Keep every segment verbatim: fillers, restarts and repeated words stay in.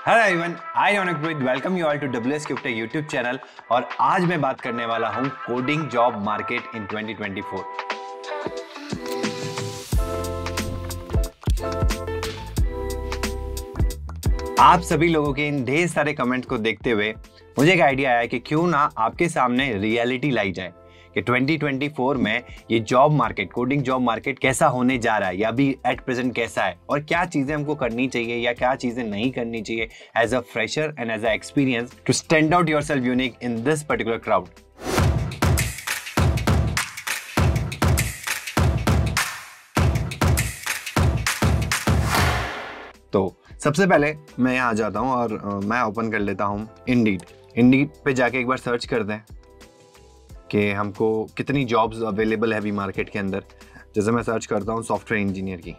Hello everyone, I Raunak Rohit welcome you all to W S crypto YouTube channel. और आज मैं बात करने वाला हूं coding job market in twenty twenty four. आप सभी लोगों के इन ढेर सारे कमेंट्स को देखते हुए मुझे एक आइडिया आया कि क्यों ना आपके सामने रियलिटी लाई जाए कि ट्वेंटी ट्वेंटी फोर में ये job market, coding job market कैसा होने जा रहा है या अभी एट प्रेजेंट कैसा है और क्या चीजें हमको करनी चाहिए या क्या चीजें नहीं करनी चाहिए as a fresher and as a experience to stand out yourself unique in this particular crowd. तो सबसे पहले मैं यहाँ आ जाता हूँ और uh, मैं ओपन कर लेता हूँ इंडीड। इंडीड पे जाके एक बार सर्च कर दें कि हमको कितनी जॉब्स अवेलेबल है अभी मार्केट के अंदर। जैसे मैं सर्च करता हूँ सॉफ्टवेयर इंजीनियर की,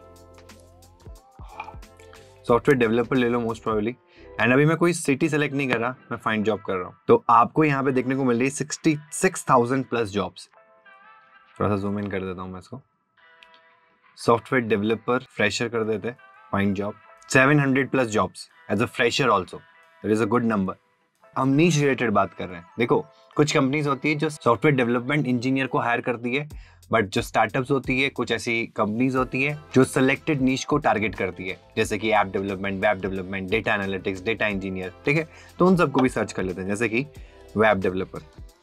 सॉफ्टवेयर डेवलपर ले लो मोस्ट प्रोबेबली, एंड अभी मैं कोई सिटी सेलेक्ट नहीं कर रहा, मैं फाइंड जॉब कर रहा हूँ। तो आपको यहाँ पे देखने को मिल रही है sixty six thousand plus jobs. थोड़ा सा जूम इन कर देता हूँ मैं इसको। सॉफ्टवेयर डेवलपर फ्रेशर कर देते, find job seven hundred plus jobs as a fresher also, that is a good number. हम नीच रिलेटेड बात कर रहे हैं। देखो, कुछ कंपनीज होती है जो सॉफ्टवेयर डेवलपमेंट इंजीनियर को हायर करती है, बट जो स्टार्टअप्स होती है, कुछ ऐसी कंपनीज होती है जो सिलेक्टेड नीच को टारगेट करती है, जैसे कि app development, web development, data analytics, data engineer. ठीक है, तो उन सबको भी सर्च कर लेते हैं, जैसे कि वेब डेवलपर।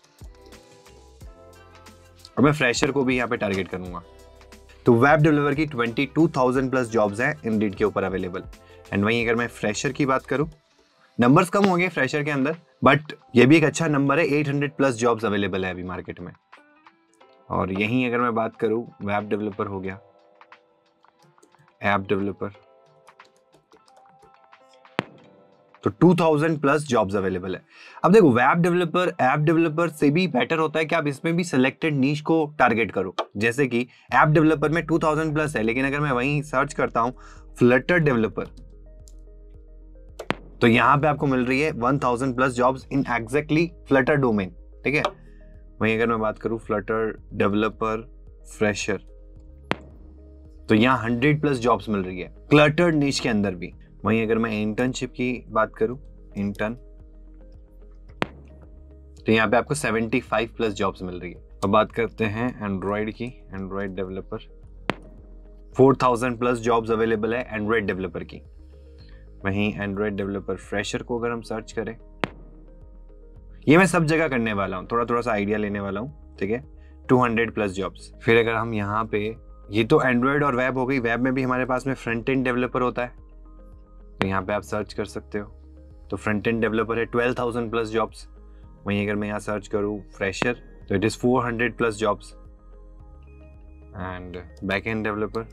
और मैं फ्रेशर को भी यहाँ पे टारगेट करूंगा। तो वेब डेवलपर की twenty two thousand plus jobs हैं इंडीड के ऊपर अवेलेबल। एंड वहीं अगर मैं फ्रेशर की बात करूं, नंबर्स कम हो गए फ्रेशर के अंदर, बट ये भी एक अच्छा नंबर है। Eight hundred plus jobs available है अभी मार्केट में। और यहीं अगर मैं बात करूं, वेब डेवलपर हो गया, ऐप डेवलपर, तो two thousand plus jobs available है। अब देखो, वेब डेवलपर, ऐप डेवलपर से भी बेटर होता है कि आप इसमें भी सिलेक्टेड नीश को टारगेट करो। जैसे कि ऐप डेवलपर में टू थाउजेंड प्लस है, लेकिन अगर मैं वहीं सर्च करता हूं फ्लटर डेवलपर, तो यहां पे आपको मिल रही है one thousand plus jobs in exactly Flutter domain. ठीक है, वहीं अगर मैं बात करूं फ्लटर डेवलपर फ्रेशर, तो यहां हंड्रेड प्लस जॉब्स मिल रही है क्लटर्ड नीश के अंदर भी। वहीं अगर मैं इंटर्नशिप की बात करूं, इंटर्न, तो यहां पे आपको सेवेंटी फाइव प्लस जॉब्स मिल रही है। अब बात करते हैं एंड्रॉइड की, Android developer, four thousand plus jobs available है एंड्रॉइड डेवलपर की। वहीं एंड्रॉइड डेवलपर फ्रेशर को अगर हम सर्च करें, ये मैं सब जगह करने वाला हूं, थोड़ा थोड़ा सा आइडिया लेने वाला हूं। ठीक है, टू हंड्रेड प्लस जॉब्स। फिर अगर हम यहाँ पे, ये तो एंड्रॉइड और वेब हो गई, वेब में भी हमारे पास में फ्रंट एंड डेवलपर होता है, तो यहाँ पे आप सर्च कर सकते हो। तो फ्रंट एंड डेवलपर है ट्वेल्व थाउजेंड प्लस जॉब्स। वहीं अगर मैं यहाँ सर्च करूँ फ्रेशर, तो it is four hundred plus jobs. And back end developer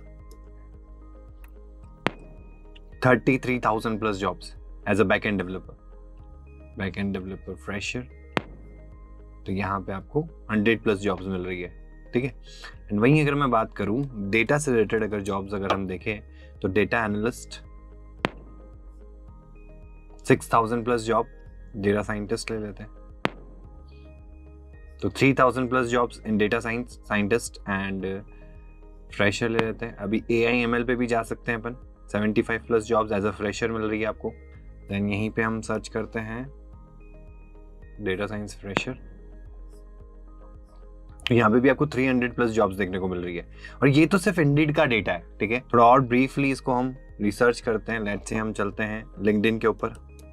thirty three thousand plus jobs as a back end developer. Back end developer fresher, तो यहाँ पे आपको हंड्रेड प्लस जॉब्स मिल रही है। ठीक है, एंड वहीं अगर मैं बात करूं डेटा से रिलेटेड अगर जॉब्स अगर हम देखें, तो data analyst six thousand plus job, data scientist ले लेते हैं, तो three thousand plus jobs in data science scientist and fresher ले लेते हैं। अभी ए आई एम एल पे भी जा सकते हैं अपन, seventy five plus jobs as a fresher मिल रही है आपको। देन यहीं पे हम सर्च करते हैं डेटा साइंस फ्रेशर, तो यहाँ पे भी आपको थ्री हंड्रेड प्लस जॉब्स देखने को मिल रही है। और ये तो सिर्फ इंडीड का डेटा है। ठीक है, थोड़ा और ब्रीफली इसको हम रिसर्च करते हैं। लेट्स से हम चलते हैं लिंक्डइन के ऊपर।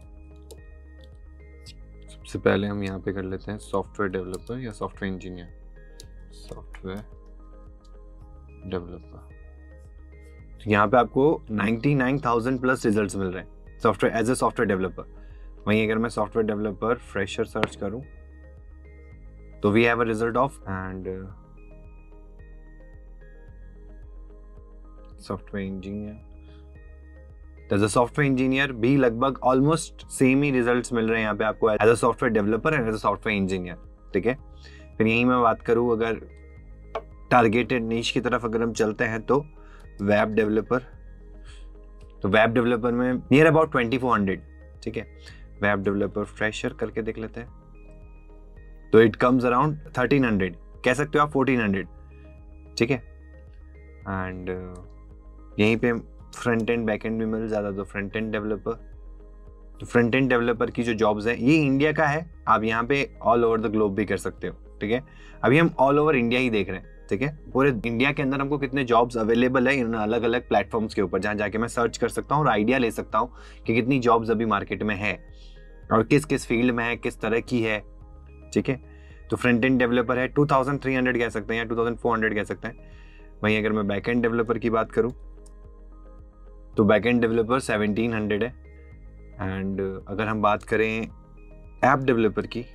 सबसे पहले हम यहाँ पे कर लेते हैं सॉफ्टवेयर डेवलपर या सॉफ्टवेयर इंजीनियर, सॉफ्टवेयर डेवलपर। तो यहाँ पे आपको ninety nine thousand plus results मिल रहे हैं software as a software developer. वहीं अगर मैं सॉफ्टवेयर डेवलपर फ्रेशर सर्च करूं, तो we have a result of and software engineer, as a software engineer भी लगभग ऑलमोस्ट सेम ही रिजल्ट्स मिल रहे हैं यहाँ पे आपको as a software developer and as a software engineer. ठीक है, फिर यहीं मैं बात करूं अगर टारगेटेड नीश की तरफ अगर हम चलते हैं, तो वेब डेवलपर, तो वेब डेवलपर में near about twenty four hundred. ठीक है, वेब डेवलपर फ्रेशर करके देख लेते हैं, तो it comes around thirteen hundred, कह सकते हो आप फोर्टीन हंड्रेड। ठीक है, एंड uh, यहीं पे फ्रंट एंड बैक एंड भी मिल जाता, तो फ्रंट एंड डेवलपर तो फ्रंट एंड डेवलपर की जो जॉब्स है ये इंडिया का है, आप यहाँ पे ऑल ओवर द ग्लोब भी कर सकते हो, ठीक है। अभी हम ऑल ओवर इंडिया ही देख रहे हैं, ठीक है। पूरे इंडिया के अंदर हमको कितने जॉब्स अवेलेबल है इन अलग अलग प्लेटफॉर्म्स के ऊपर, जहाँ जाके मैं सर्च कर सकता हूँ और आइडिया ले सकता हूँ कि कितनी जॉब्स अभी मार्केट में है और किस किस फील्ड में है, किस तरह की है, ठीक है। तो फ्रंट एंड डेवलपर है टू थाउजेंड थ्री हंड्रेड कह सकते हैं या टू थाउजेंड फोर हंड्रेड कह सकते हैं। वहीं अगर मैं बैक एंड डेवलपर की बात करूँ तो back end developer seventeen hundred है। एंड अगर हम बात करें ऐप डेवलपर की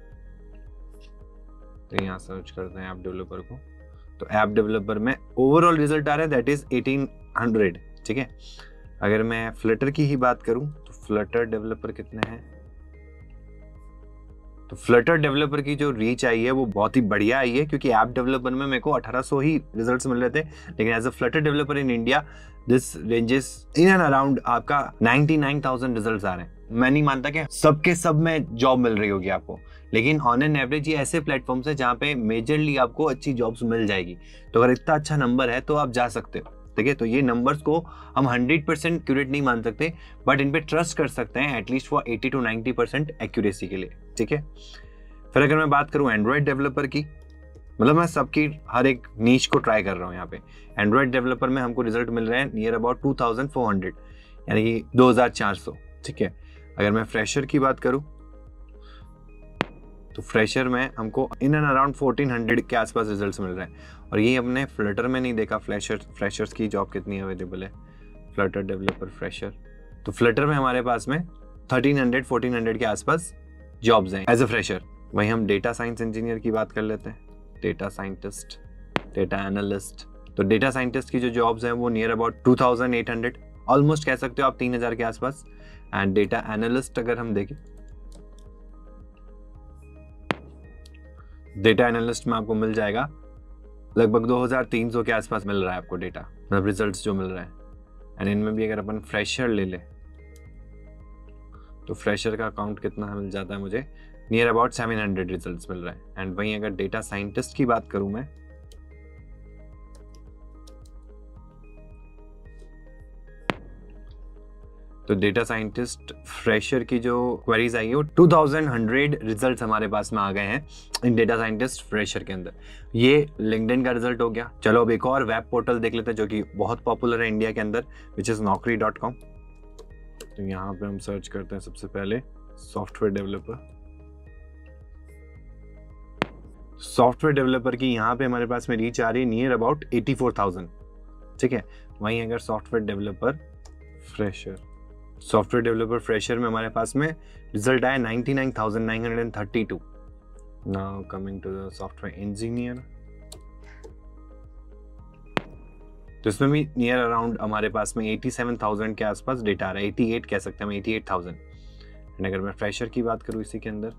तो यहाँ सर्च करते हैं ऐप डेवलपर को, तो ऐप डेवलपर में ओवरऑल रिजल्ट आ रहा है दैट इज एटीन हंड्रेड, ठीक है। अगर मैं फ्लटर की ही बात करूं तो फ्लटर डेवलपर कितने हैं, तो फ्लटर डेवलपर की जो रीच आई है वो बहुत ही बढ़िया आई है, क्योंकि ऐप डेवलपर में मेरे को अठारह सौ ही रिजल्ट्स मिल रहे थे, लेकिन as a Flutter developer in India this ranges in and around आपका नाइंटी नाइन थाउजेंड रिजल्ट्स आ रहे हैं। मैं नहीं मानता कि सबके सब में जॉब मिल रही होगी आपको, लेकिन ऑन एन एवरेज ये ऐसे प्लेटफॉर्म्स है जहाँ पे मेजरली आपको अच्छी जॉब्स मिल जाएगी। तो अगर इतना अच्छा नंबर है तो आप जा सकते हो, ठीक है। तो ये नंबर्स को हम हंड्रेड परसेंट एक्यूरेट नहीं मान सकते, बट इन पे ट्रस्ट कर सकते हैं at least for eighty two ninety percent accuracy के लिए, ठीक है। फिर अगर मैं बात करूं एंड्रॉयड डेवलपर की, मतलब मैं सबकी हर एक नीच को ट्राई कर रहा हूं यहाँ पे। एंड्रॉयड डेवलपर में हमको रिजल्ट मिल रहे हैं near about two thousand four hundred, यानी कि दो हज़ार चार सौ, ठीक है। अगर मैं फ्रेशर की बात करूं तो फ्रेशर में हमको in and around fourteen hundred के आसपास रिजल्ट्स मिल रहे हैं। और ये हमने फ्लटर में नहीं देखा फ्रेशर फ्रेशर्स की जॉब कितनी अवेलेबल है, फ्लटर डेवलपर फ्रेशर। तो फ्लटर में हमारे पास में थर्टीन हंड्रेड फोर्टीन हंड्रेड के आसपास जॉब्स हैं एज अ फ्रेशर। वहीं हम डेटा साइंस इंजीनियर की बात कर लेते हैं, डेटा साइंटिस्ट, डेटा एनालिस्ट। तो डेटा साइंटिस्ट की जो जॉब्स हैं वो near about two thousand eight hundred, almost कह सकते हो आप तीन हज़ार के आसपास। एंड डेटा एनालिस्ट अगर हम देखें, डेटा एनालिस्ट में आपको मिल जाएगा लगभग दो हज़ार तीन सौ के आसपास मिल रहा है आपको डेटा, मतलब रिजल्ट्स जो मिल रहे हैं। एंड इनमें भी अगर अपन फ्रेशर ले ले तो फ्रेशर का अकाउंट कितना मिल जाता है मुझे, near about seven hundred results मिल रहे हैं। एंड वहीं अगर डेटा साइंटिस्ट की बात करूं मैं, तो डेटा साइंटिस्ट फ्रेशर की जो क्वेरीज आई है वो टू थाउजेंड हंड्रेड रिजल्ट्स हमारे पास में आ गए हैं इन डेटा साइंटिस्ट फ्रेशर के अंदर। ये लिंक्डइन का रिजल्ट हो गया। चलो अब एक और वेब पोर्टल देख लेते हैं जो कि बहुत पॉपुलर है इंडिया के अंदर, which is Naukri dot com. तो यहाँ पे हम सर्च करते हैं सबसे पहले सॉफ्टवेयर डेवलपर। सॉफ्टवेयर डेवलपर की यहाँ पे हमारे पास में रीच आ रही है near about eighty four thousand, ठीक है। वहीं अगर software developer fresher, software developer fresher में हमारे पास में रिजल्ट आया ninety nine thousand nine hundred thirty two. Now coming to the software engineer, तो इसमें भी नियर अराउंड हमारे पास में एटी सेवन थाउजेंड के आसपास डेटा आ रहा है, एटी एट कह सकते हैं हम, एटी एट थाउजेंड। एंड अगर मैं फ्रेशर की बात करूँ इसी के अंदर,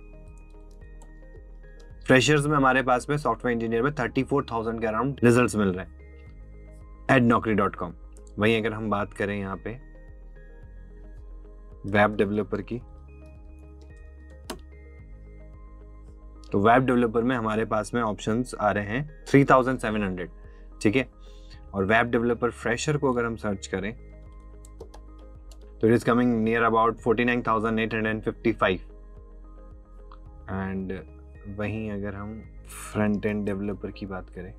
फ्रेशर्स में हमारे पास में सॉफ्टवेयर इंजीनियर में थर्टी फोर थाउजेंड के अराउंड रिजल्ट्स मिल रहे हैं एट नौकरी डॉट कॉम। वहीं अगर हम बात करें यहाँ पे वेब डेवलपर की, तो वेब डेवलपर में हमारे पास में ऑप्शंस आ रहे हैं थ्री थाउजेंड सेवन हंड्रेड, ठीक है। और वेब डेवलपर फ्रेशर को अगर हम सर्च करें तो it is coming near about forty nine thousand eight hundred fifty five. And वहीं अगर हम फ्रंट एंड डेवलपर की बात करें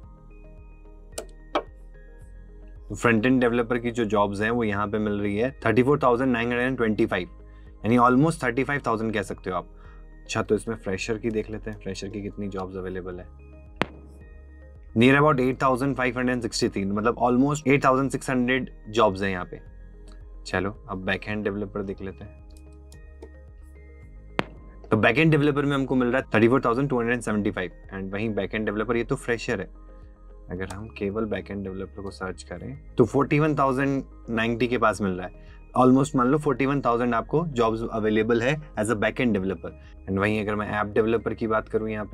तो फ्रंट एंड डेवलपर की जो जॉब्स हैं वो यहाँ पे मिल रही है thirty four thousand nine hundred twenty five, यानी ऑलमोस्ट थर्टी फाइव थाउजेंड कह सकते हो आप। अच्छा, तो इसमें फ्रेशर की देख लेते हैं, फ्रेशर की कितनी जॉब्स अवेलेबल है। Near about eight thousand five hundred sixty three, मतलब almost eight thousand six hundred jobs हैं यहाँ पे। चलो अब बैक एंड डेवलपर देख लेते हैं। तो बैक एंड डेवलपर में हमको मिल रहा है thirty four thousand two hundred seventy five. And वहीं बैक एंड डेवलपर, ये तो फ्रेशर है, अगर हम केवल बैक एंड डेवलपर को सर्च करें तो फोर्टी वन थाउजेंड नाइंटी के पास मिल रहा है। ऑलमोस्ट मान लो फोर्टी वन थाउजेंड आपको जॉब्स अवेलेबल है as a back end developer. And वहीं अगर मैं ऐप डेवलपर की बात करूं, यहाँ पे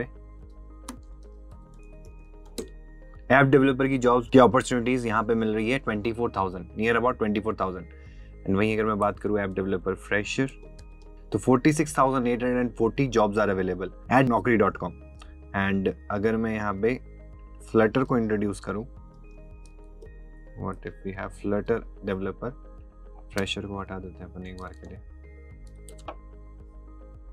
ऐप डेवलपर की जॉब्स की अपॉर्चुनिटीज यहाँ पे मिल रही है twenty four thousand, near about twenty four thousand. And वहीं अगर मैं बात करूं ऐप डेवलपर फ्रेशर तो forty six thousand eight hundred forty jobs are available at Naukri dot com. And अगर मैं यहाँ पे फ्लटर को इंट्रोड्यूस करूं, what if we have Flutter developer, fresher को हटा देते हैं अपन एक बार के लिए।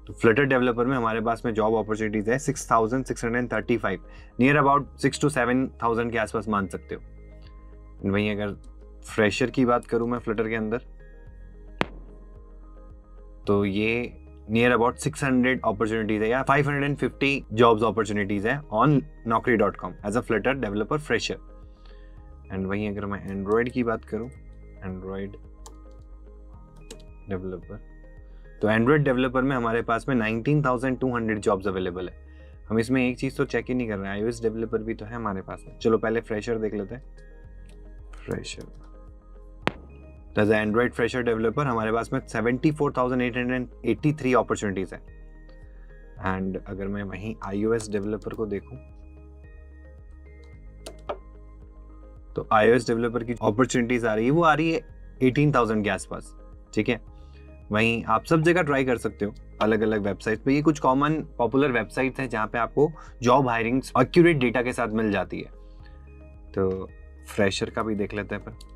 तो फ्लटर डेवलपर में हमारे पास में जॉब अपॉर्चुनिटीज है six thousand six hundred thirty five, near about six two seven thousand के आसपास मान सकते हो। वहीं अगर फ्रेशर की बात करूं मैं फ्लटर के अंदर, तो ये near about six hundred opportunities है या five hundred fifty jobs opportunities है on Naukri dot com as a Flutter developer fresher. And वहीं अगर मैं एंड्रॉयड की बात करूं, एंड्रॉयड डेवलपर, तो एंड्रॉयड डेवलपर में हमारे पास में nineteen thousand two hundred jobs available है। हम इसमें एक चीज तो चेक ही नहीं कर रहे हैं, आईओएस डेवलपर भी तो है हमारे पास में। चलो पहले फ्रेशर देख लेते हैं। Fresher as a Android fresher developer हमारे पास में seventy four thousand eight hundred eighty three opportunities है। एंड अगर मैं वहीं आईओएस डेवलपर को देखूं, तो आईओएस डेवलपर की अपॉर्चुनिटीज आ रही है, वो आ रही है एटीन थाउजेंड के आसपास। ठीक है, वहीं आप सब जगह ट्राई कर सकते हो अलग अलग वेबसाइट पे। ये कुछ कॉमन पॉपुलर वेबसाइट्स हैं जहां पे आपको जॉब हायरिंग एक्यूरेट डेटा के साथ मिल जाती है। तो फ्रेशर का भी देख लेते हैं अपन।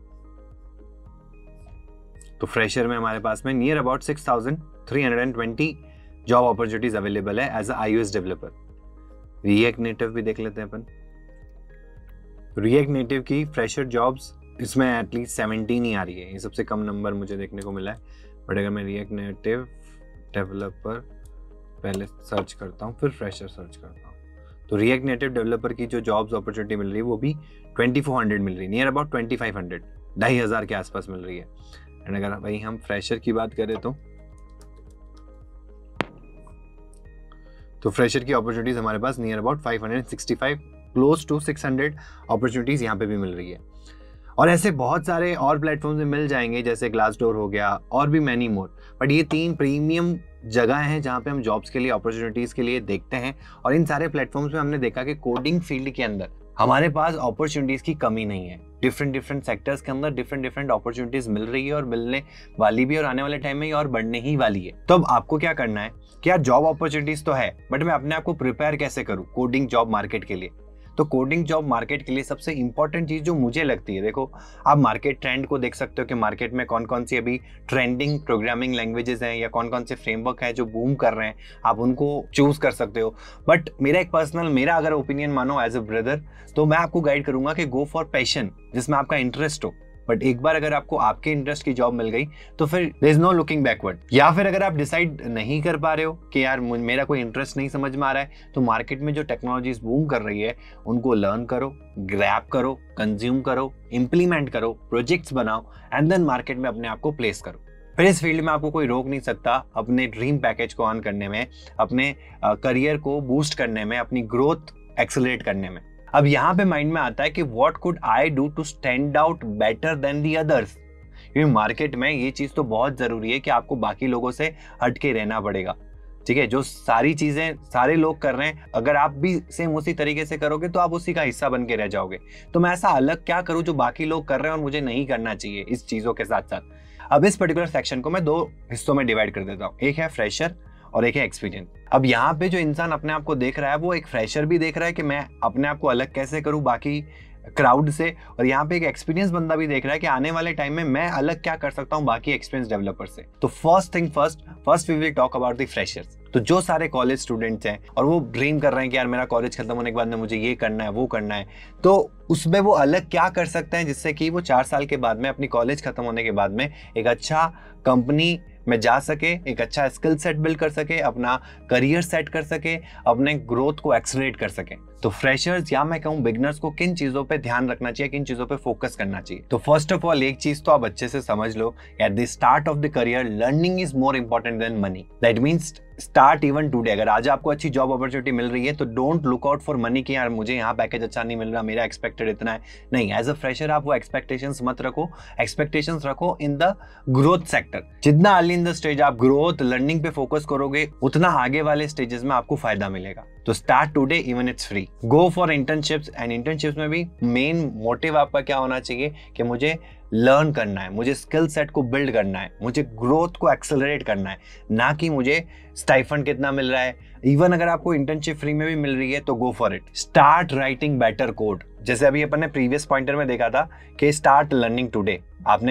तो फ्रेशर में हमारे पास में near about six thousand three hundred twenty job opportunities available है as a iOS developer. React Native भी देख लेते हैं अपन। रिएक्ट नेटिव की फ्रेशर जॉब्स इसमें एटलीस्ट सेवनटीन ही आ रही है, ये सबसे कम नंबर मुझे देखने को मिला है। बट अगर मैं रिएक्ट नेटिव डेवलपर पहले सर्च करता हूँ फिर फ्रेशर सर्च करता हूँ, तो रिएक्ट नेटिव डेवलपर की जो जॉब्स अपॉर्चुनिटी मिल रही है वो भी ट्वेंटी फोर हंड्रेड मिल रही है, near about twenty five hundred, ढाई हजार के आसपास मिल रही है। एंड अगर भाई हम फ्रेशर की बात करें तो तो फ्रेशर की अपॉर्चुनिटीज हमारे पास near about five hundred sixty five, close to six hundred opportunities यहाँ पे भी मिल रही है। और ऐसे बहुत सारे और प्लेटफॉर्म्स में मिल जाएंगे, जैसे ग्लासडोर हो गया और भी मैनी मोर। बट ये तीन प्रीमियम जगह हैं जहाँ पे हम जॉब्स के लिए, अपॉर्चुनिटीज़ के लिए देखते हैं। और इन सारे प्लेटफॉर्म्स में हमने देखा कि कोडिंग फील्ड के अंदर हमारे पास अपॉर्चुनिटीज़ की कमी नहीं है। डिफरेंट डिफरेंट सेक्टर्स के अंदर डिफरेंट डिफरेंट अपॉर्चुनिटीज़ मिल रही है और मिलने वाली भी, और आने वाले टाइम में ये और बढ़ने ही वाली है। तो अब आपको क्या करना है कि यार जॉब अपॉर्चुनिटीज़ तो है, बट मैं अपने आप को प्रिपेयर कैसे करूँ कोडिंग जॉब मार्केट के लिए। तो कोडिंग जॉब मार्केट के लिए सबसे इंपॉर्टेंट चीज जो मुझे लगती है, देखो आप मार्केट ट्रेंड को देख सकते हो कि मार्केट में कौन कौन सी अभी ट्रेंडिंग प्रोग्रामिंग लैंग्वेजेस हैं या कौन कौन से फ्रेमवर्क हैं जो बूम कर रहे हैं, आप उनको चूज कर सकते हो। बट मेरा एक पर्सनल, मेरा अगर ओपिनियन मानो एज अ ब्रदर, तो मैं आपको गाइड करूंगा कि गो फॉर पैशन, जिसमें आपका इंटरेस्ट हो। बट एक बार अगर आपको आपके इंटरेस्ट की जॉब मिल गई तो फिर there is no looking backward. या फिर अगर आप डिसाइड नहीं कर पा रहे हो कि यार मेरा कोई इंटरेस्ट नहीं समझ में आ रहा है, तो मार्केट में जो टेक्नोलॉजीज बूम कर रही है उनको लर्न करो, ग्रैब करो, कंज्यूम करो, इंप्लीमेंट करो, प्रोजेक्ट्स बनाओ एंड देन मार्केट में अपने आप को प्लेस करो। फिर इस फील्ड में आपको कोई रोक नहीं सकता अपने ड्रीम पैकेज को ऑन करने में, अपने करियर को बूस्ट करने में, अपनी ग्रोथ एक्सेलरेट करने में। अब यहाँ पे माइंड में आता है कि what could I do to stand out better than the others. क्योंकि मार्केट में ये चीज तो बहुत जरूरी है कि आपको बाकी लोगों से हटके रहना पड़ेगा। ठीक है, जो सारी चीजें सारे लोग कर रहे हैं, अगर आप भी सेम उसी तरीके से करोगे तो आप उसी का हिस्सा बन के रह जाओगे। तो मैं ऐसा अलग क्या करूं जो बाकी लोग कर रहे हैं और मुझे नहीं करना चाहिए इस चीजों के साथ साथ। अब इस पर्टिकुलर सेक्शन को मैं दो हिस्सों में डिवाइड कर देता हूँ, एक है फ्रेशर और एक है एक्सपीरियंस। अब यहाँ पे जो इंसान अपने आप को देख रहा है वो एक फ्रेशर भी देख रहा है कि मैं अपने आप को अलग कैसे करूँ बाकी क्राउड से, और यहाँ पे एक एक्सपीरियंस बंदा भी देख रहा है कि आने वाले टाइम में मैं अलग क्या कर सकता हूँ बाकी एक्सपीरियंस डेवलपर से। तो first thing first first we will talk about the freshers. तो जो सारे कॉलेज स्टूडेंट्स हैं और वो ड्रीम कर रहे हैं कि यार मेरा कॉलेज खत्म होने के बाद में मुझे ये करना है वो करना है, तो उसमें वो अलग क्या कर सकते हैं जिससे कि वो चार साल के बाद में अपनी कॉलेज खत्म होने के बाद में एक अच्छा कंपनी में जा सके, एक अच्छा स्किल सेट बिल्ड कर सके, अपना करियर सेट कर सके, अपने ग्रोथ को एक्सेलरेट कर सके। तो फ्रेशर्स या मैं कहूँ बिगनर्स को किन चीजों पे ध्यान रखना चाहिए, किन चीजों पे फोकस करना चाहिए। तो फर्स्ट ऑफ ऑल एक चीज तो आप अच्छे से समझ लो, at the start of the career learning is more important than money. That means start even today. अगर आज आपको अच्छी जॉब अपॉर्चुनिटी मिल रही है तो don't look out for money कि यार मुझे यहाँ पैकेज अच्छा नहीं मिल रहा, मेरा एक्सपेक्टेड इतना है। नहीं, एज अ फ्रेशर आप वो एक्सपेक्टेशंस मत रखो, एक्सपेक्टेशंस रखो इन द ग्रोथ सेक्टर। जितना अर्ली इन द स्टेज आप ग्रोथ लर्निंग पे फोकस करोगे उतना आगे वाले स्टेजेस में आपको फायदा मिलेगा। तो start today, even it's free. Go for internships, and internships में भी मेन मोटिव आपका क्या होना चाहिए कि मुझे लर्न करना है, मुझे स्किल सेट को बिल्ड करना है, मुझे ग्रोथ को एक्सेलरेट करना है, ना कि मुझे स्टाइफंड कितना मिल रहा है। इवन अगर आपको इंटर्नशिप फ्री में भी मिल रही है तो go for it. Start writing better code. जैसे अभी अपन ने प्रीवियस पॉइंटर में देखा था कि स्टार्ट लर्निंग टुडे। आपने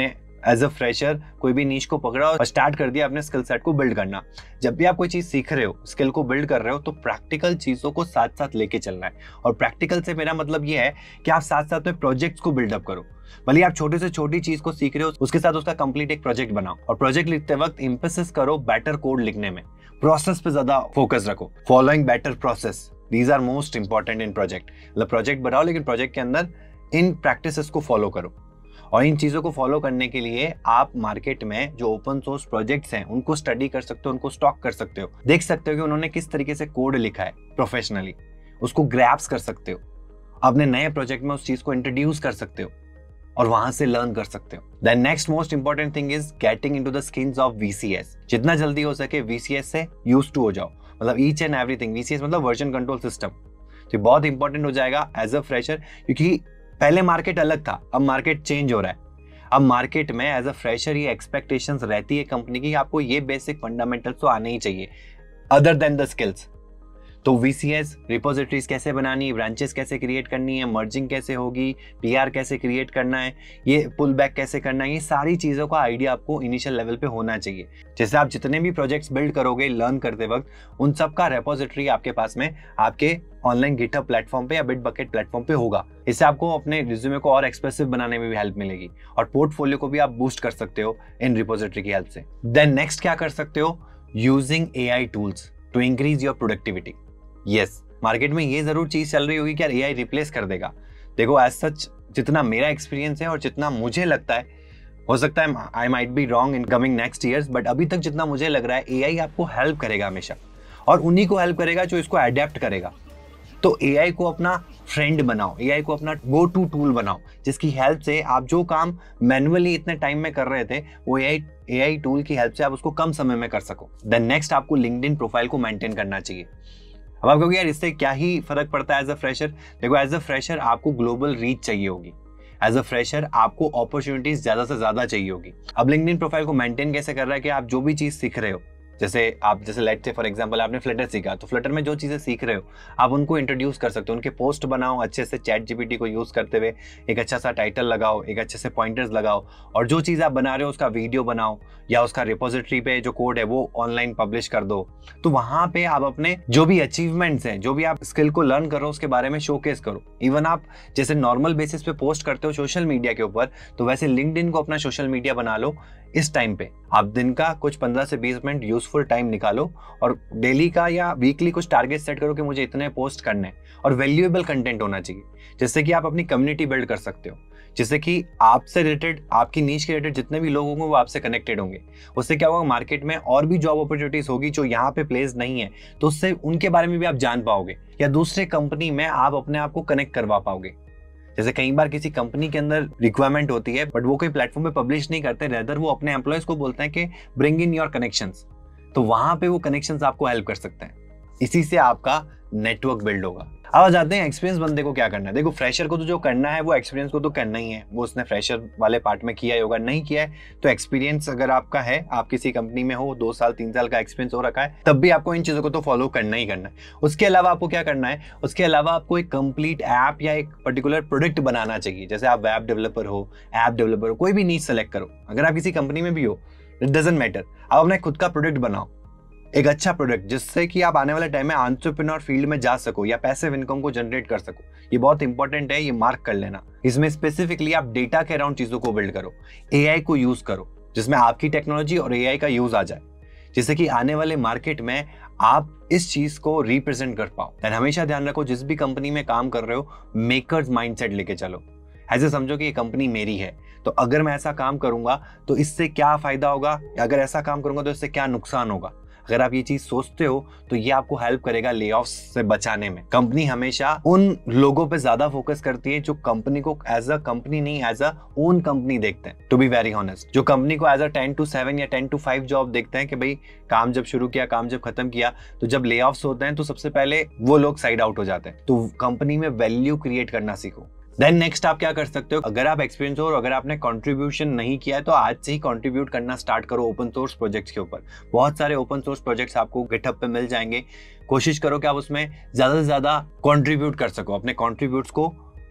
एज अ फ्रेशर कोई भी नीश को पकड़ा और स्टार्ट कर दिया अपने स्किल सेट को बिल्ड करना। जब भी आप कोई चीज सीख रहे हो, स्किल को बिल्ड कर रहे हो, तो प्रैक्टिकल चीजों को साथ साथ लेके चलना है। और प्रैक्टिकल से मेरा मतलब ये है कि आप साथ साथ में प्रोजेक्ट्स को बिल्डअप करो। भले आप छोटे से छोटी चीज को सीख रहे हो, उसके साथ उसका कंप्लीट एक प्रोजेक्ट बनाओ। और प्रोजेक्ट लिखते वक्त एम्फेसिस करो बेटर कोड लिखने में, प्रोसेस पे ज्यादा फोकस रखो। Following better process, these are most important in project. मतलब प्रोजेक्ट बनाओ लेकिन प्रोजेक्ट के अंदर इन प्रैक्टिसेस को फॉलो करो। और इन चीजों को फॉलो करने के लिए आप मार्केट में जो ओपन सोर्स प्रोजेक्ट्स हैं उनको स्टडी कर सकते हो, उनको स्टॉक कर सकते हो, देख सकते हो कि उन्होंने किस तरीके से कोड लिखा है प्रोफेशनली, उसको ग्रैप्स कर सकते हो, अपने नए प्रोजेक्ट में उस चीज को इंट्रोड्यूस कर सकते हो और वहां से लर्न कर सकते हो। The next most important thing is getting into the skins of VCS. जितना जल्दी हो सके वीसीएस से यूज टू हो जाओ, मतलब ईच एंड एवरीथिंग। वीसीएस मतलब वर्जन कंट्रोल सिस्टम, तो बहुत इंपॉर्टेंट हो जाएगा एज अ फ्रेशर, क्योंकि पहले मार्केट अलग था, अब मार्केट चेंज हो रहा है। अब मार्केट में एज अ फ्रेशर ये एक्सपेक्टेशंस रहती है कंपनी की, आपको ये बेसिक फंडामेंटल्स तो आने ही चाहिए अदर देन द स्किल्स। तो वीसीएस, रिपोजिटरीज कैसे बनानी है, ब्रांचेस कैसे क्रिएट करनी है, मर्जिंग कैसे होगी, पीआर कैसे क्रिएट करना है, ये पुल बैक कैसे करना है, ये सारी चीज़ों का आइडिया आपको इनिशियल लेवल पे होना चाहिए। जैसे आप जितने भी प्रोजेक्ट्स बिल्ड करोगे लर्न करते वक्त, उन सब का रेपोजिटरी आपके पास में आपके ऑनलाइन गिटहब प्लेटफॉर्म पे या बिटबकेट प्लेटफॉर्म पे होगा। इससे आपको अपने रिज्यूमे को और एक्सप्रेसिव बनाने में भी हेल्प मिलेगी और पोर्टफोलियो को भी आप बूस्ट कर सकते हो इन रिपोजिटरी की हेल्प से। देन नेक्स्ट क्या कर सकते हो, using AI tools to increase your productivity. Yes, market में ये जरूर चीज चल रही होगी कि यार एआई रिप्लेस कर देगा। देखो एज सच जितना मेरा एक्सपीरियंस है और जितना मुझे लगता है, हो सकता है I might be wrong in coming next years, but अभी तक जितना मुझे लग रहा है एआई आपको हेल्प करेगा हमेशा, और उन्हीं को हेल्प करेगा जो इसको अडेप्ट करेगा। तो एआई को अपना फ्रेंड बनाओ, एआई को अपना गो टू टूल बनाओ, जिसकी हेल्प से आप जो काम मैन्युअली इतने टाइम में कर रहे थे वो एआई एआई टूल की हेल्प से आप उसको कम समय में कर सको। देन नेक्स्ट आपको लिंक्डइन प्रोफाइल को मेंटेन करना चाहिए। अब आप कहोगे यार इससे क्या ही फर्क पड़ता है एज अ फ्रेशर। देखो एज अ फ्रेशर आपको ग्लोबल रीच चाहिए होगी, एज अ फ्रेशर आपको अपॉर्चुनिटीज ज्यादा से ज्यादा चाहिए होगी। अब लिंक्डइन प्रोफाइल को मेंटेन कैसे कर रहा है कि आप जो भी चीज सीख रहे हो, जैसे आप जैसे लेट्स से फॉर एग्जांपल आपने फ्लटर सीखा, तो फ्लटर में जो चीजें सीख रहे हो आप उनको इंट्रोड्यूस कर सकते हो, उनके पोस्ट बनाओ अच्छे से, चैट जीपीटी को यूज करते हुए एक अच्छा सा टाइटल लगाओ, एक अच्छे से पॉइंटर्स लगाओ, और जो चीज आप बना रहे हो उसका वीडियो बनाओ या उसका रिपोजिटरी पे जो कोड है वो ऑनलाइन पब्लिश कर दो। तो वहां पे आप अपने जो भी अचीवमेंट्स हैं, जो भी आप स्किल को लर्न करो उसके बारे में शोकेस करो। इवन आप जैसे नॉर्मल बेसिस पे पोस्ट करते हो सोशल मीडिया के ऊपर, तो वैसे लिंक्डइन को अपना सोशल मीडिया बना लो। इस टाइम पे आप दिन का कुछ पंद्रह से बीस मिनट यूजफुल टाइम निकालो और डेली का या वीकली कुछ टारगेट सेट करो कि मुझे इतने पोस्ट करने हैं, और वैल्यूएबल कंटेंट होना चाहिए, जिससे कि आप अपनी कम्युनिटी बिल्ड कर सकते हो, जिससे कि आपसे रिलेटेड, आपकी नीच के रिलेटेड जितने भी लोग होंगे वो आपसे कनेक्टेड होंगे। उससे क्या होगा, मार्केट में और भी जॉब अपॉर्चुनिटीज होगी जो यहाँ पे प्लेस नहीं है, तो उससे उनके बारे में भी आप जान पाओगे, या दूसरे कंपनी में आप अपने आप को कनेक्ट करवा पाओगे। जैसे कई बार किसी कंपनी के अंदर रिक्वायरमेंट होती है बट वो कोई प्लेटफॉर्म पे पब्लिश नहीं करते, रेदर वो अपने एम्प्लॉयज को बोलते हैं कि ब्रिंग इन योर कनेक्शंस, तो वहां पे वो कनेक्शंस आपको हेल्प कर सकते हैं। इसी से आपका नेटवर्क बिल्ड होगा। अब आ जाते हैं एक्सपीरियंस बंदे को क्या करना है। देखो फ्रेशर को तो जो करना है वो एक्सपीरियंस को तो करना ही है, वो उसने फ्रेशर वाले पार्ट में किया ही होगा। नहीं किया है तो एक्सपीरियंस अगर आपका है, आप किसी कंपनी में हो, दो साल तीन साल का एक्सपीरियंस हो रखा है, तब भी आपको इन चीजों को तो फॉलो करना ही करना है। उसके अलावा आपको क्या करना है, उसके अलावा आपको एक कंप्लीट ऐप या एक पर्टिकुलर प्रोडक्ट बनाना चाहिए। जैसे आप वेब डेवलपर हो, ऐप डेवलपर हो, कोई भी नीच सेलेक्ट करो। अगर आप किसी कंपनी में भी हो, इट डजंट मैटर, आप अपना खुद का प्रोडक्ट बनाओ, एक अच्छा प्रोडक्ट, जिससे कि आप आने वाले टाइम में एंटरप्रेन्योर फील्ड में जा सको या पैसिव इनकम को जनरेट कर सको। ये बहुत इंपॉर्टेंट है, ये मार्क कर लेना। इसमें स्पेसिफिकली आप डेटा के अराउंड चीजों को बिल्ड करो, एआई को यूज करो, जिसमें आपकी टेक्नोलॉजी और एआई का यूज आ जाए, जिससे कि आने वाले मार्केट में आप इस चीज को रिप्रेजेंट कर पाओ। एंड हमेशा ध्यान रखो, जिस भी कंपनी में काम कर रहे हो, मेकर्स माइंडसेट लेके चलो। ऐसे समझो कि ये कंपनी मेरी है, तो अगर मैं ऐसा काम करूंगा तो इससे क्या फायदा होगा, अगर ऐसा काम करूंगा तो इससे क्या नुकसान होगा। अगर आप ये चीज सोचते हो तो ये आपको हेल्प करेगा ले ऑफ्स से बचाने में। कंपनी हमेशा उन लोगों पे ज्यादा फोकस करती है जो कंपनी को एज अ कंपनी नहीं, एज अ ओन कंपनी देखते हैं। टू बी वेरी ऑनेस्ट, जो कंपनी को as a ten to seven या टेन टू फाइव जॉब देखते हैं कि भाई काम जब शुरू किया, काम जब खत्म किया, तो जब ले ऑफ्स होते हैं तो सबसे पहले वो लोग साइड आउट हो जाते हैं। तो कंपनी में वैल्यू क्रिएट करना सीखो। देन नेक्स्ट आप क्या कर सकते हो, अगर आप एक्सपीरियंस हो और अगर आपने कंट्रीब्यूशन नहीं किया है तो आज से ही कंट्रीब्यूट करना स्टार्ट करो ओपन सोर्स प्रोजेक्ट्स के ऊपर। बहुत सारे ओपन सोर्स प्रोजेक्ट्स आपको गिटहब पे मिल जाएंगे। कोशिश करो कि आप उसमें ज्यादा से ज्यादा कंट्रीब्यूट कर सको, अपने कंट्रीब्यूट्स को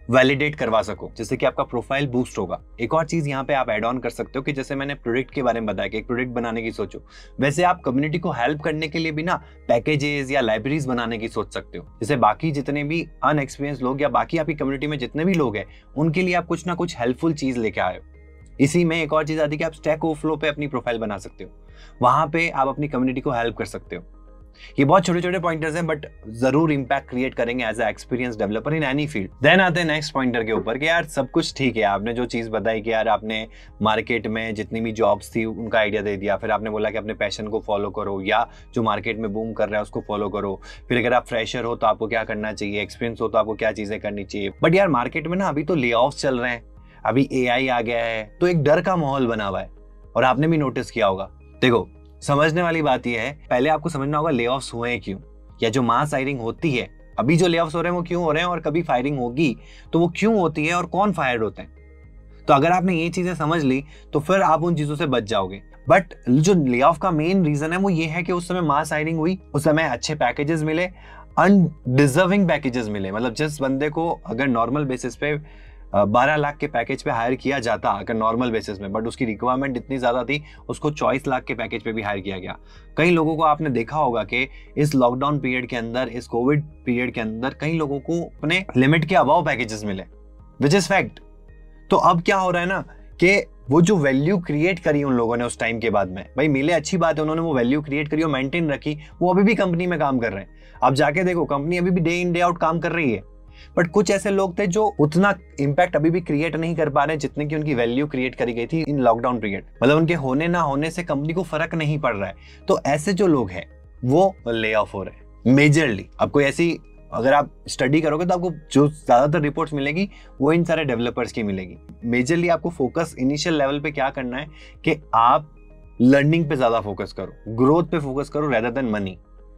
वैलिडेट करवा सको, जिससे कि आपका प्रोफाइल बूस्ट होगा। एक और चीज यहाँ पे आप ऐड ऑन कर सकते हो कि जैसे मैंने प्रोडक्ट के बारे में बताया कि एक प्रोडक्ट बनाने की सोचो, वैसे आप कम्युनिटी को हेल्प करने के लिए भी ना पैकेजेस या लाइब्रेरीज बनाने की सोच सकते हो। जैसे बाकी जितने भी अनएक्सपीरियंस लोग या बाकी आपकी कम्युनिटी में जितने भी लोग हैं उनके लिए आप कुछ ना कुछ हेल्पफुल चीज लेके आए हो। इसी में एक और चीज आती है कि आप स्टैक ओवरफ्लो पे अपनी प्रोफाइल बना सकते हो, वहां पे आप अपनी कम्युनिटी को हेल्प कर सकते हो। ये बहुत छोटे छोटे पॉइंटर्स हैं बट जरूर इंपैक्ट क्रिएट करेंगे as a experience developer in any field. Then आते हैं नेक्स्ट पॉइंटर के ऊपर कि यार सब कुछ ठीक है, आपने जो चीज बताई कि यार आपने मार्केट में जितनी भी जॉब्स थी उनका आइडिया दे दिया, फिर आपने बोला कि अपने पैशन को फॉलो करो या जो मार्केट में बूम कर रहा है उसको फॉलो करो, फिर अगर आप फ्रेशर हो तो आपको क्या करना चाहिए, एक्सपीरियंस हो तो आपको क्या चीजें करनी चाहिए। बट यार मार्केट में ना अभी तो ले ऑफ चल रहे हैं, अभी ए आई आ गया है, तो एक डर का माहौल बना हुआ है और आपने भी नोटिस किया होगा। देखो समझने वाली बात यह है, पहले आपको समझना होगा ले ऑफ्स हुए हैं क्यों, या जो मास हायरिंग होती है, अभी जो ले ऑफ्स हो रहे हैं वो क्यों हो रहे हैं, और कभी फायरिंग होगी तो वो क्यों होती है और कौन फायर्ड होते हैं। तो अगर आपने ये चीजें समझ ली तो फिर आप उन चीजों से बच जाओगे। बट जो ले ऑफ का मेन रीजन है वो ये है कि उस समय मास हायरिंग हुई, उस समय अच्छे पैकेजेस मिले, अनडिजर्विंग पैकेजेस मिले। मतलब जिस बंदे को अगर नॉर्मल बेसिस पे बारह लाख के पैकेज पे हायर किया जाता अगर नॉर्मल बेसिस में, बट उसकी रिक्वायरमेंट इतनी ज्यादा थी उसको चौबीस लाख के पैकेज पे भी हायर किया गया। कई लोगों को आपने देखा होगा कि इस लॉकडाउन पीरियड के अंदर, इस कोविड पीरियड के अंदर कई लोगों को अपने लिमिट के अबाव पैकेजेस मिले, विच इज फैक्ट। तो अब क्या हो रहा है ना कि वो जो वैल्यू क्रिएट करी उन लोगों ने उस टाइम के बाद में, भाई मिले अच्छी बात है, उन्होंने वो वैल्यू क्रिएट करी और मेंटेन रखी, वो अभी भी कंपनी में काम कर रहे हैं। आप जाके देखो कंपनी अभी भी डे इन डे आउट काम कर रही है। बट कुछ ऐसे लोग थे जो उतना इंपैक्ट अभी भी क्रिएट नहीं कर पा रहे जितने की उनकी वैल्यू क्रिएट करी गई थी इन लॉकडाउन पीरियड। मतलब उनके होने ना होने से कंपनी को फर्क नहीं पड़ रहा है। तो ऐसे जो लोग हैं वो ले ऑफ हो रहे हैं मेजरली। अब कोई ऐसी अगर आप स्टडी करोगे तो आपको जो ज्यादातर रिपोर्ट्स मिलेगी वो इन सारे डेवलपर्स की मिलेगी। मेजरली आपको फोकस इनिशियल लेवल पे क्या करना है कि आप लर्निंग पे ज्यादा फोकस करो, ग्रोथ पे फोकस करो रेदर देन मनी।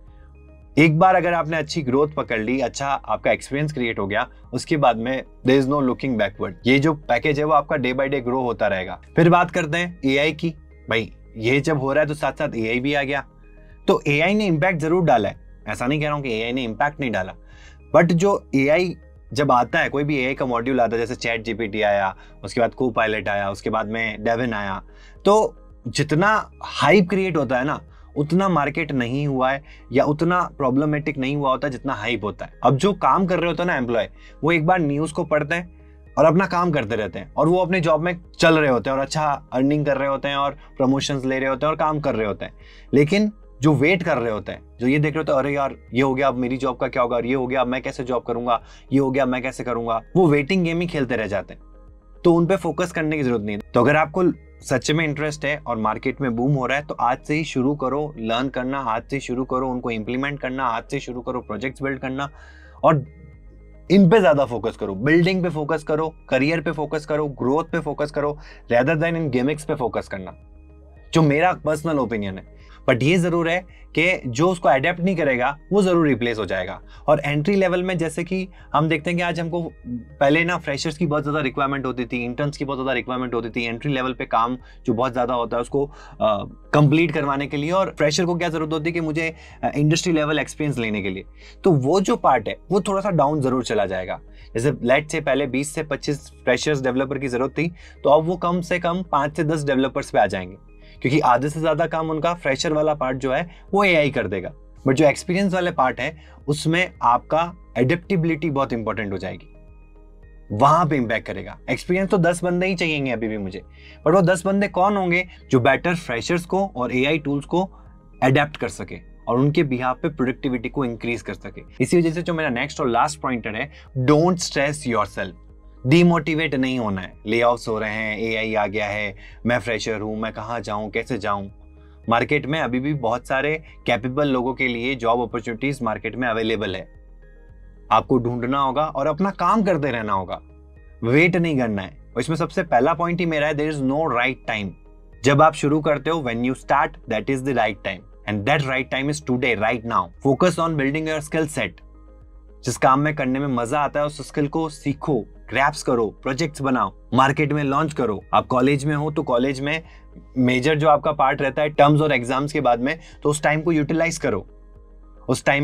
एक बार अगर आपने अच्छी ग्रोथ पकड़ ली, अच्छा आपका एक्सपीरियंस क्रिएट हो गया, उसके बाद में there is no looking backward. ये जो पैकेज है वो आपका डे बाय डे ग्रो होता रहेगा। फिर बात करते हैं ए आई की। भाई ये जब हो रहा है तो साथ साथ ए आई भी आ गया। तो ए आई ने इम्पैक्ट जरूर डाला है, ऐसा नहीं कह रहा हूं कि ए आई ने इम्पैक्ट नहीं डाला, बट जो ए आई जब आता है, कोई भी ए आई का मॉड्यूल आता है, जैसे चैट जी पी टी आया, उसके बाद को पायलट आया, उसके बाद में डेविन आया, तो जितना हाइप क्रिएट होता है ना उतना मार्केट नहीं हुआ है या उतना प्रॉब्लमेटिक नहीं हुआ होता जितना हाइप होता है। अब जो काम कर रहे होते हैं ना एम्प्लॉय, वो एक बार न्यूज को पढ़ते हैं और अपना काम करते रहते हैं और वो अपने जॉब में चल रहे होते हैं और अच्छा अर्निंग कर रहे होते हैं और प्रमोशंस ले रहे होते हैं और काम कर रहे होते हैं। लेकिन जो वेट कर रहे होते हैं, जो ये देख रहे होते हैं, अरे यार ये हो गया अब मेरी जॉब का क्या होगा, ये हो गया अब मैं कैसे जॉब करूंगा, ये हो गया मैं कैसे करूंगा, वो वेटिंग गेम ही खेलते रह जाते हैं। तो उन पे फोकस करने की जरूरत नहीं है। तो अगर आपको सच में इंटरेस्ट है और मार्केट में बूम हो रहा है तो आज से ही शुरू करो लर्न करना, आज से शुरू करो उनको इंप्लीमेंट करना, आज से शुरू करो प्रोजेक्ट्स बिल्ड करना और इन पे ज्यादा फोकस करो, बिल्डिंग पे फोकस करो, करियर पे फोकस करो, ग्रोथ पे फोकस करो रेदर देन इन गिमिक्स पे फोकस करना, जो मेरा पर्सनल ओपिनियन है। बट ये जरूर है कि जो उसको अडेप्ट नहीं करेगा वो जरूर रिप्लेस हो जाएगा। और एंट्री लेवल में जैसे कि हम देखते हैं कि आज हमको पहले ना फ्रेशर्स की बहुत ज्यादा रिक्वायरमेंट होती थी, इंटर्न्स की बहुत ज्यादा रिक्वायरमेंट होती थी, एंट्री लेवल पे काम जो बहुत ज्यादा होता है उसको कंप्लीट करवाने के लिए, और फ्रेशर को क्या जरूरत होती है कि मुझे इंडस्ट्री लेवल एक्सपीरियंस लेने के लिए। तो वो जो पार्ट है वो थोड़ा सा डाउन जरूर चला जाएगा। जैसे लेट से पहले बीस से पच्चीस फ्रेशर्स डेवलपर की जरूरत थी, तो अब वो कम से कम पांच से दस डेवलपर्स पे आ जाएंगे, क्योंकि आधे से ज्यादा काम उनका फ्रेशर वाला पार्ट जो है वो ए आई कर देगा। बट जो एक्सपीरियंस वाले पार्ट है उसमें आपका एडेप्टेबिलिटी बहुत इंपॉर्टेंट हो जाएगी, वहां पे इंपैक्ट करेगा। एक्सपीरियंस तो दस बंदे ही चाहिए अभी भी मुझे, बट वो दस बंदे कौन होंगे जो बेटर फ्रेशर्स को और ए आई टूल्स को अडेप्ट कर सके और उनके बिहाफ पे प्रोडक्टिविटी को इंक्रीज कर सके। इसी वजह से जो मेरा नेक्स्ट और लास्ट पॉइंटर है, डोंट स्ट्रेस योरसेल्फ। डीमोटिवेट नहीं होना है। ले ऑफ्स हो रहे हैं, ए आई आ गया है, मैं फ्रेशर हूं, मैं कहाँ जाऊं, कैसे जाऊं। मार्केट में अभी भी बहुत सारे कैपेबल लोगों के लिए जॉब अपॉर्चुनिटीज मार्केट में अवेलेबल है। आपको ढूंढना होगा और अपना काम करते रहना होगा, वेट नहीं करना है। और इसमें सबसे पहला पॉइंट ही मेरा है, there is no right time. जब आप शुरू करते हो, when you start, that is the right time and that right time is today, right now. Focus on building your skill set. जिस काम में करने में मजा आता है उस स्किल को सीखो, ग्रैप्स करो, प्रोजेक्ट्स बनाओ, मार्केट में लॉन्च करो। आप कॉलेज में हो तो कॉलेज में मेजर जो आपका पार्ट रहता है टर्म्स और एग्जाम्स के बाद में, तो उस टाइम को यूटिलाइज करो। उस टाइम में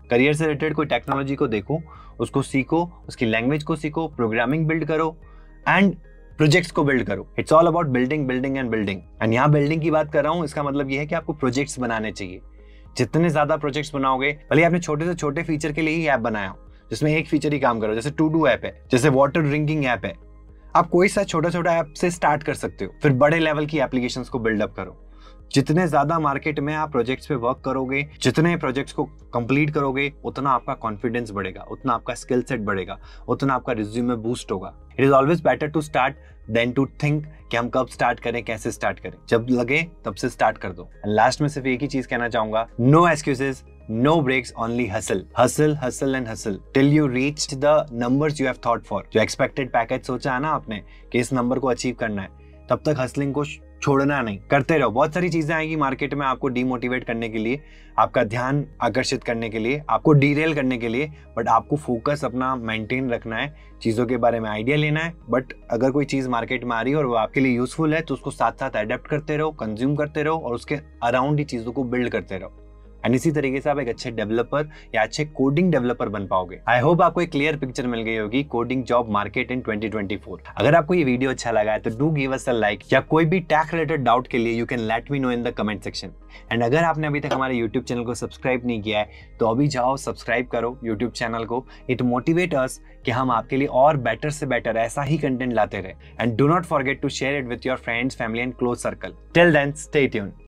करियर से रिलेटेड कोई टेक्नोलॉजी को देखो, उसको सीखो, उसकी लैंग्वेज को सीखो, प्रोग्रामिंग बिल्ड करो एंड प्रोजेक्ट्स को बिल्ड करो। It's all about building building and building. And यहाँ बिल्डिंग की बात कर रहा हूँ, इसका मतलब ये है कि आपको प्रोजेक्ट्स बनाने चाहिए। जितने ज्यादा प्रोजेक्ट्स बनाओगे, भले आपने छोटे से छोटे फीचर के लिए ही ऐप बनाया हो जिसमें एक फीचर ही काम करो, जैसे टू डू ऐप है, जैसे वाटर ड्रिंकिंग ऐप है, आप कोई सा छोटा छोटा ऐप से स्टार्ट कर सकते हो, फिर बड़े लेवल की एप्लीकेशंस को बिल्डअप करो। जितने ज्यादा मार्केट में आप प्रोजेक्ट्स पे वर्क करोगे, जितने प्रोजेक्ट्स को कंप्लीट करोगे, उतना आपका कॉन्फिडेंस बढ़ेगा, उतना आपका स्किल सेट बढ़ेगा, उतना आपका रिज्यूमे बूस्ट होगा। It is always better to start than to think कि हम कब स्टार्ट करें, कैसे स्टार्ट करें। जब लगे तब से स्टार्ट कर दो। लास्ट में सिर्फ एक ही चीज कहना चाहूंगा, no excuses, no breaks, only hustle, hustle, hustle and hustle till you reach the numbers you have thought for। जो expected package सोचा है ना आपने कि इस नंबर को अचीव करना है, तब तक हसलिंग को छोड़ना नहीं, करते रहो। बहुत सारी चीजें आएगी मार्केट में आपको डीमोटिवेट करने के लिए, आपका ध्यान आकर्षित करने के लिए, आपको डीरेल करने के लिए, बट आपको फोकस अपना मेंटेन रखना है, चीजों के बारे में आइडिया लेना है। बट अगर कोई चीज मार्केट में आ रही है और वो आपके लिए यूजफुल है तो उसको साथ साथ अडेप्ट करते रहो, कंज्यूम करते रहो और उसके अराउंड ही चीजों को बिल्ड करते रहो। एंड इसी तरीके से आप एक अच्छे डेवलपर या अच्छे कोडिंग डेवलपर बन पाओगे। आई होप आपको एक क्लियर पिक्चर मिल गई होगी coding job market in twenty twenty four. अगर आपको ये वीडियो अच्छा लगा है तो do give us a like, या कोई भी टैग रिलेटेड डाउट के लिए you can let me know in the comment section. And अगर आपने अभी तक हमारे यूट्यूब चैनल को सब्सक्राइब नहीं किया है तो अभी जाओ सब्सक्राइब करो यूट्यूब चैनल को। इट मोटिवेट अस कि हम आपके लिए और बेटर से बेटर ऐसा ही कंटेंट लाते रहे। And do not forget to share it with your friends, family and close circle. Till then stay tuned.